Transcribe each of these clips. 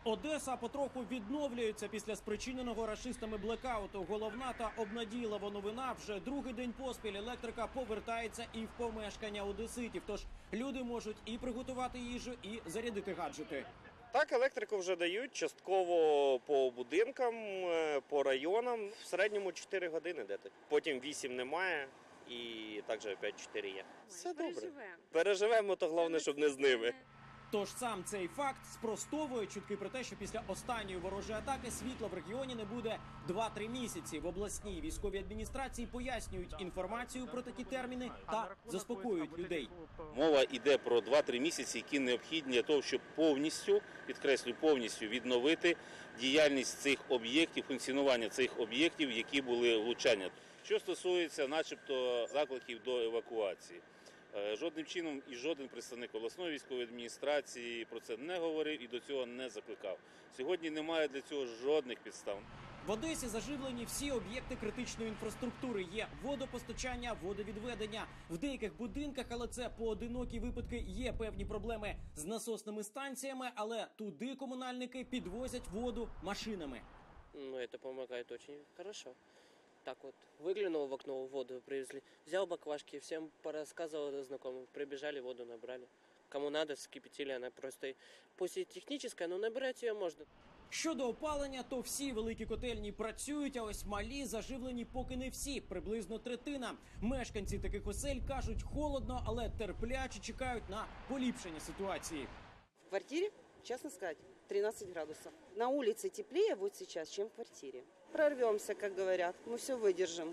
Одеса потроху відновлюється після спричиненого рашистами блекауту. Головна та обнадійлива новина – вже другий день поспіль електрика повертається і в помешкання одеситів. Тож люди можуть і приготувати їжу, і зарядити гаджети. Так, електрику вже дають, частково по будинкам, по районам. В середньому 4 години дати. Потім 8 немає і також опять 4 є. Все добре. Переживемо, то головне, щоб не з ними. Тож сам цей факт спростовує чутки про те, що після останньої ворожої атаки світла в регіоні не буде 2-3 місяці. В обласній військовій адміністрації пояснюють інформацію про такі терміни та заспокоюють людей. Мова йде про 2-3 місяці, які необхідні для того, щоб повністю, підкреслюю, повністю відновити діяльність цих об'єктів, функціонування цих об'єктів, які були влучання. Що стосується начебто закликів до евакуації. Жодним чином і жоден представник обласної військової адміністрації про це не говорив і до цього не закликав. Сьогодні немає для цього жодних підстав. В Одесі заживлені всі об'єкти критичної інфраструктури. Є водопостачання, водовідведення. В деяких будинках, але це поодинокі випадки, є певні проблеми з насосними станціями, але туди комунальники підвозять воду машинами. Ну, это помогает очень хорошо. Так вот, выглянул в окно, воду привезли. Взял баклажки, всем порассказывал знакомым. Прибежали, воду набрали. Кому надо, вскипятили, она просто... Пусть и техническая, но набирать ее можно. Щодо опалення, то всі великі котельні працюють, а ось малі заживлені поки не всі, приблизно третина. Мешканці таких осель кажуть, холодно, але терпляче чекають на поліпшення ситуації. В квартире, честно сказать, 13 градусов. На улице теплее вот сейчас, чем в квартире. Прорвемся, как говорят, мы все выдержим.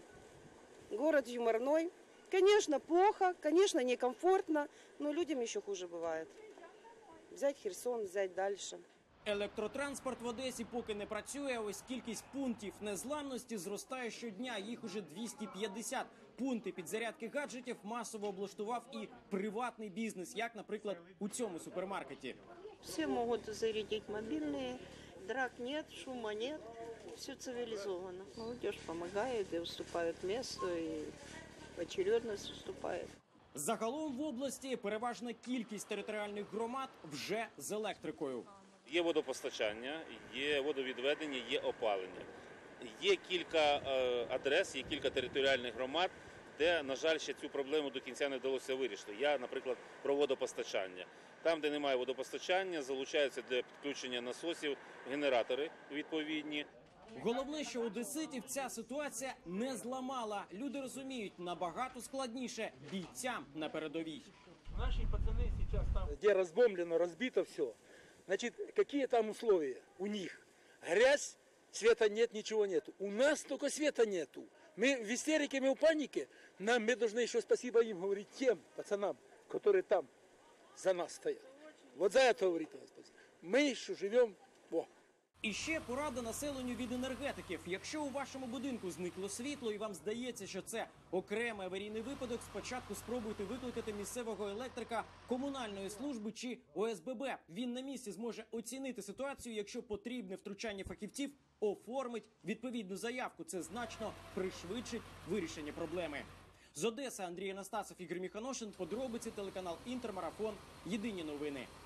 Город юморной. Конечно, плохо, конечно, некомфортно, но людям еще хуже бывает. Взять Херсон, взять дальше. Електротранспорт в Одесі поки не працює, ось кількість пунктів незламності зростає щодня, їх уже 250. Пункти підзарядки гаджетів масово облаштував і приватний бізнес, як, наприклад, у цьому супермаркеті. Все могут зарядить мобильные, драк нет, шума нет, все цивилизованно. Молодежь помогает и уступает место, и очередность уступает. Загалом в області переважна кількість територіальних громад вже з електрикою. Є водопостачання, є водовідведення, є опалення. Є кілька адрес, є кілька територіальних громад, де, на жаль, ще цю проблему до кінця не вдалося вирішити. Я, наприклад, про водопостачання. Там, де немає водопостачання, залучаються для підключення насосів генератори відповідні. Головне, що одеситів ця ситуація не зламала. Люди розуміють, набагато складніше бійцям на передовій. Наши пацаны сейчас там, где разбомблено, разбито все. Значит, какие там условия у них? Грязь, света нет, ничего нет. У нас только света нету. Мы в истерике, мы в панике. Мы должны еще спасибо им говорить тем пацанам, которые там за нас стоят. Вот за это говорит Господь. Мы еще живем. Во. І ще порада населенню від енергетиків. Якщо у вашому будинку зникло світло і вам здається, що це окремий аварійний випадок, спочатку спробуйте викликати місцевого електрика комунальної служби чи ОСББ. Він на місці зможе оцінити ситуацію, якщо потрібне втручання фахівців, оформить відповідну заявку. Це значно пришвидшить вирішення проблеми. З Одеси Андрій Анастасов, Ігор Міханошин, подробиці, телеканал Інтермарафон. Єдині новини.